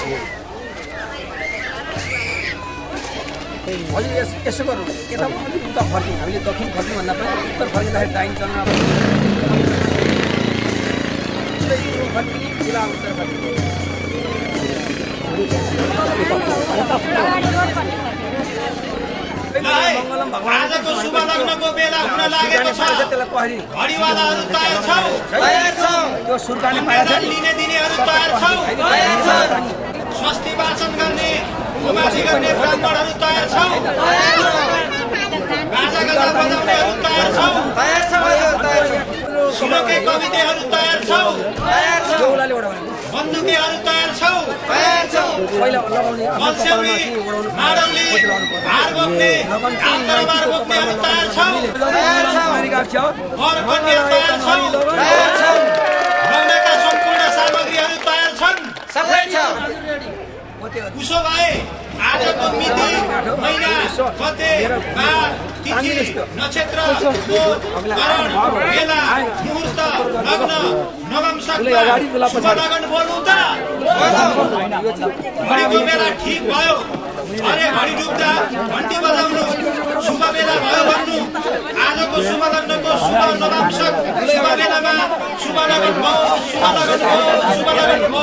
हजुर यसो गरौँ यता अलिक उता फर्क्यौँ हामीले दक्षिण फर्क्यौँ भन्दा पनि उत्तर फर्किँदाखेरि डाइन चल्न आजको शुभ लग्नको बेला हुन लागेको छ घडीवालाहरू तयार छौ त्यो सुर्काने पाएछ नि लिने दिनेहरू तयार छौ स्वस्ति वाचन गर्ने उमासी गर्ने ब्राह्मणहरू तयार छौ गाजा गजा बजाउनेहरू तयार छौ श्लोके कविताहरू तयार छौ बन्दुकेहरू तयार छौ पहिला लगाउने मल्सेउली माडौली हार बोक्ने हातदरबार बोक्नेहरू तयार छौ वरकन्या तयार छौ लगाउनेका सम्पूर्ण सामग्रीहरू तयार छन् उसो भए आजको मिति महिना गते बार तिथि नक्षत्र बेला मुहुर्त लग्न नवंशक शुभ लगन बोल्नु त घडीको बेला ठिक भयो अरे घडी डुब्दा घन्टी बजाउनु शुभ बेला भयो भन्नु आजको शुभ लग्नको शुभ नवंशक शुभ बेलामा शुभ लगन भयो शुभ लगन भयो शुभ लगन भयो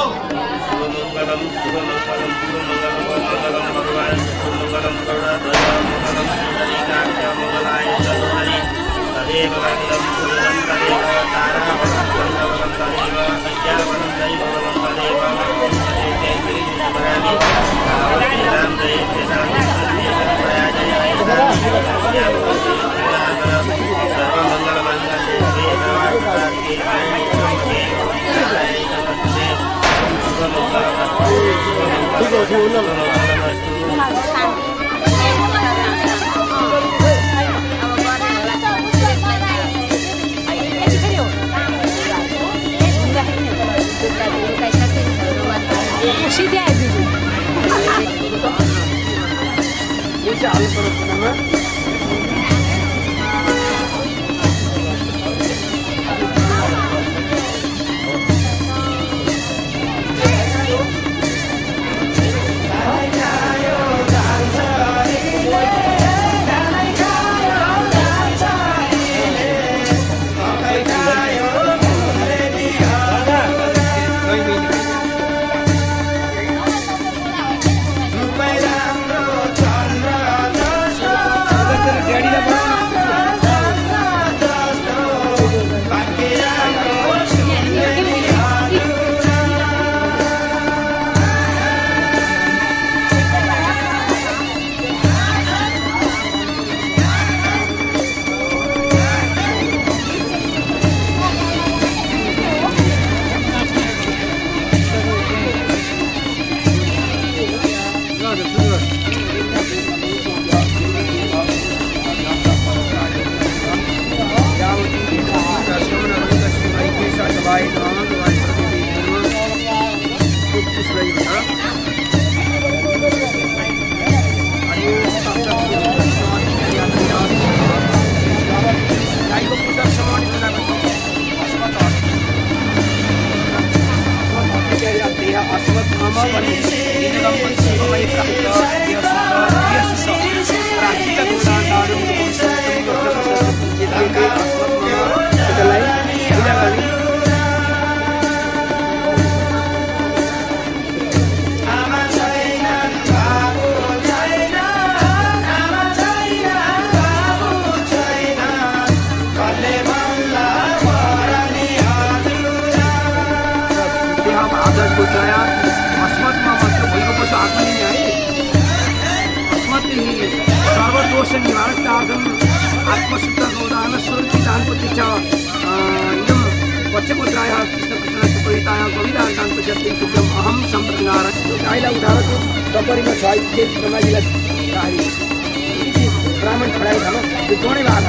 ब्राह्मण छडाई खानु त्यो जोडै भएको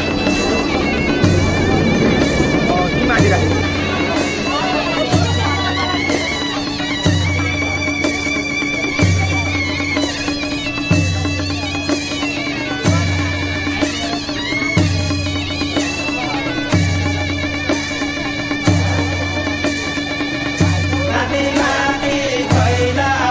माथि राखेको माथि माथि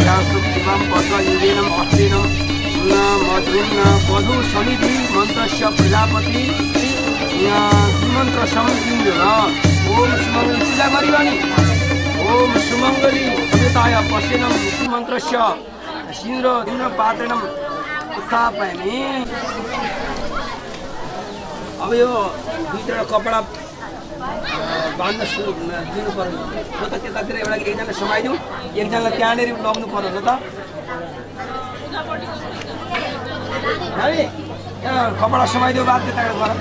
सुक्तिमं पशुलिनं अस्तिनं न मधुन्न वधु समिति मन्त्रस्य प्रजापति मन्त्र समिति ओम सुमङ्गली पूजा गरियो नि ओम सुमङ्गली सुताय पशेनं मन्त्रस्य सिन्द्र इन्द्र पात्रेणं उत्थापयामि। अब यो दुईवटा कपडा बाँध्न सुरु दिनु पर्यो हो त त्यतातिर एउटा एकजना समाइदिउँ एकजनालाई त्यहाँनिर लग्नु पर्यो त है कपडा समाइदियो बाद त्यताबाट गर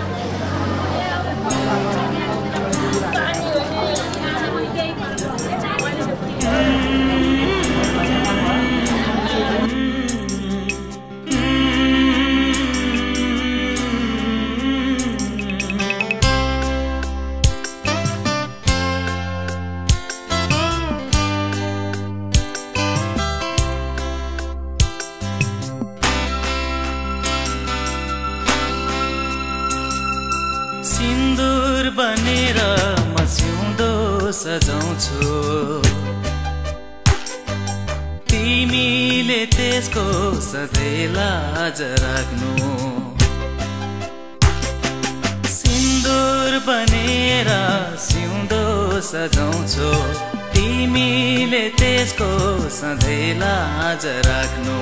बनेर म सिउँदो सजाउँछु तिमीले त्यसको सधैँ लाज राख्नु सिन्दुर बनेर सिउँदो सजाउँछु तिमीले त्यसको सधैँ लाज राख्नु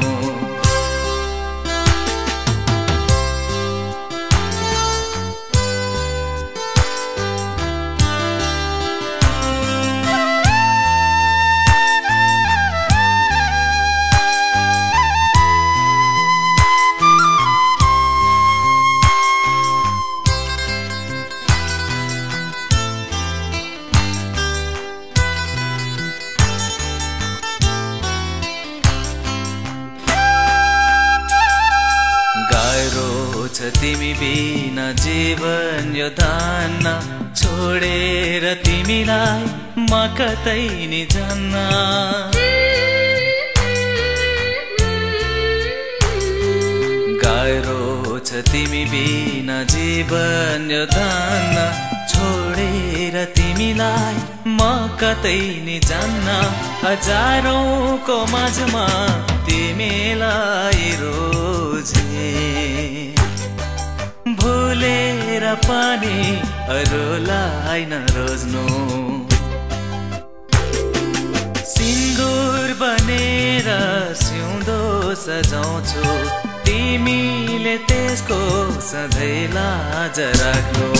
तिमी बिना जीवन यो धान्न छोडेर तिमीलाई म कतै नि जान्न गाह्रो छ तिमी बिना जीवन यो धान्न छोडेर तिमीलाई म कतै नि जान्न हजारौंको माझमा तिमीलाई रोजे भुलेर पनि अरूलाई नरोज्नु सिन्दुर बनेर सिउँदो सजाउँछु तिमीले त्यसको सधैँ लाज राख्नु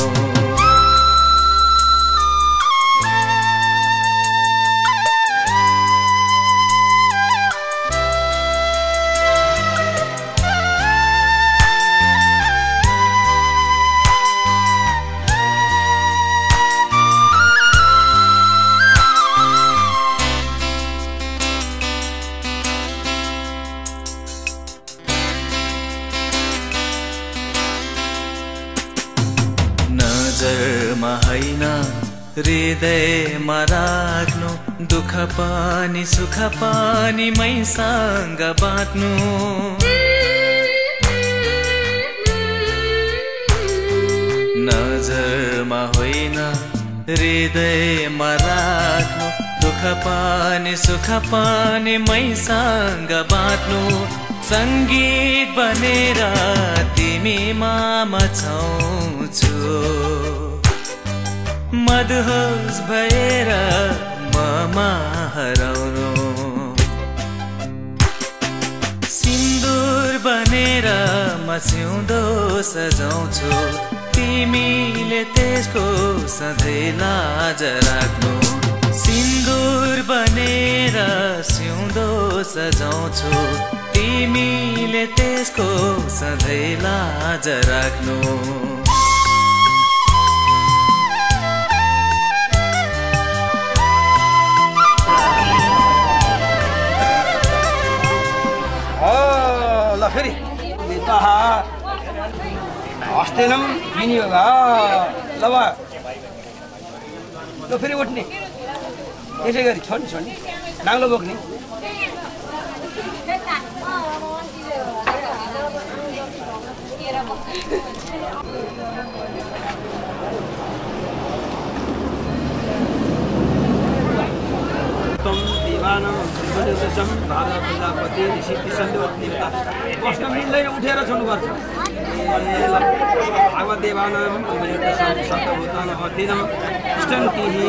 नजरमा हैन हृदयमा राख्नु दुःख पनि सुख पनि मैसँग बाँड्नु नजरमा होइन हृदयमा राख्नु दुःख पनि सुख पनि मैसँग बाँड्नु संगीत बनेर तिमीमा मचाउँछु मदहोस भएर ममा हराउनु सिन्दुर बनेर म सिउँदो सजाउँछु तिमीले त्यसको सधैँ लाज राख्नु सिन्दुर बनेर सिउँदो सजाउँछु तिमीले त्यसको सधैँ लाज राख्नु फेरि हस्तेनम विनियोग ल ल फेरि उठ्ने यसै गरी छोड्ने छोड्ने नाङ्लो बोक्ने देवानां त्रिपुरेशं भारत प्रजापति ऋषि सन्दोत्निता प्रश्न मिल्दैन उठेर छोड्नुपर्छ भागवत देवानां त्रिपुरेशं शतभूतानां अधीनं तिष्ठन्ति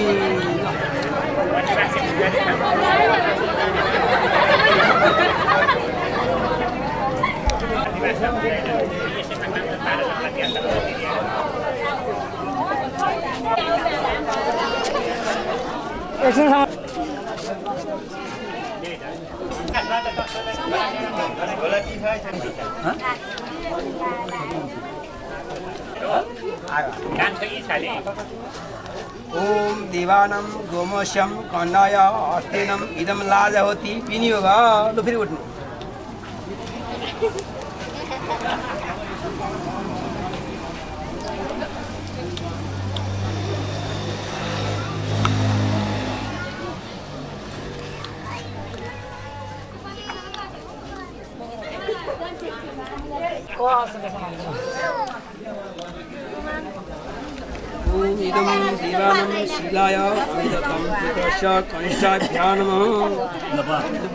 ओम देवानां गोमोशम कन्नाय अस्तिनम इदम लाज होती पिनी होगा तो फिर उठने इदं दीवानं शिलाय वेदतं पितरस्य कनिष्ठाभ्यां नमः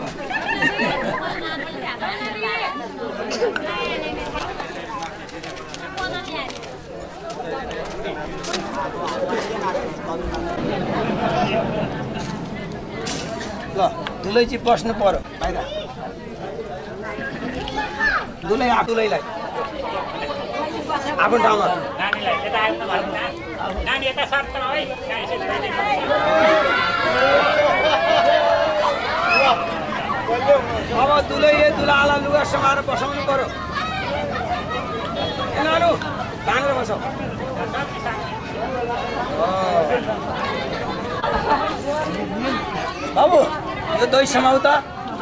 ल दुलै चाहिँ बस्नु पर्यो बाहिर दुलै दुलैलाई आफ्नो ठाउँमा नानी यता सर्छ है अब दुलैले दुलालाई लुगा समाएर बसाउनु पर्यो यिनीहरू तानेर बसौ बाबु यो दही समाउ त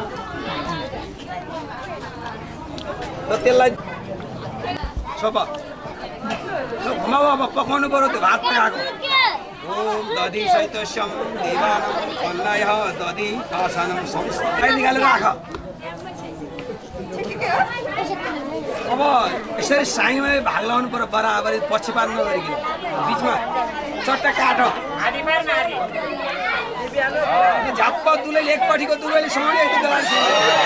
त्यसलाई सोपा घुमाउ अब पकाउनु पर्यो त्यो भात पकाएको ओम दधि सहितस्यम देवानां कन्नाय दधि आसनं संस्थाय निकालेर राख अब यसरी साइमै भाग लाउनु पर्यो बराबरी पछि पार्नु नगरिकन बिचमा चट्टा काटो झप्प दुलैले एकपट्टिको दुलैले समाउने एक दुलैले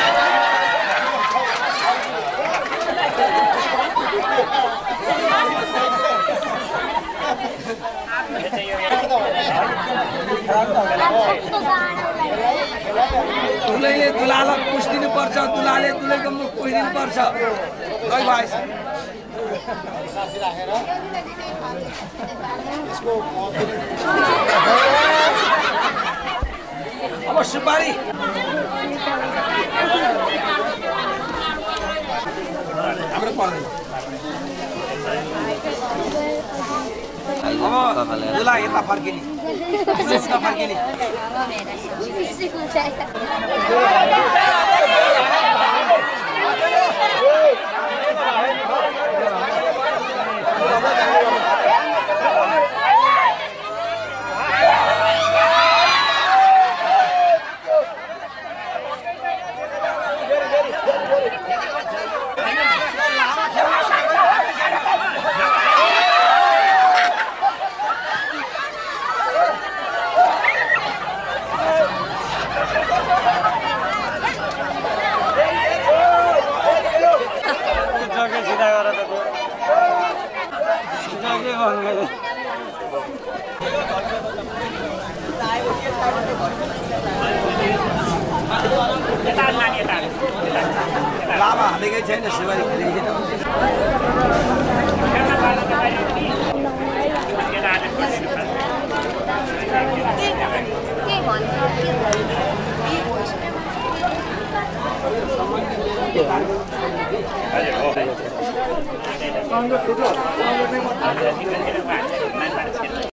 दुलैले दुलालाई पुछिदिनु पर्छ दुलाले दुलैको मुख पुछिदिनु पर्छ गइ भाइ अब सुपारी हाम्रो पर्दैन अब दुला यता फर्किने यता फर्किने लाभा हालेकै छैन शिवारी खेलेकै छैन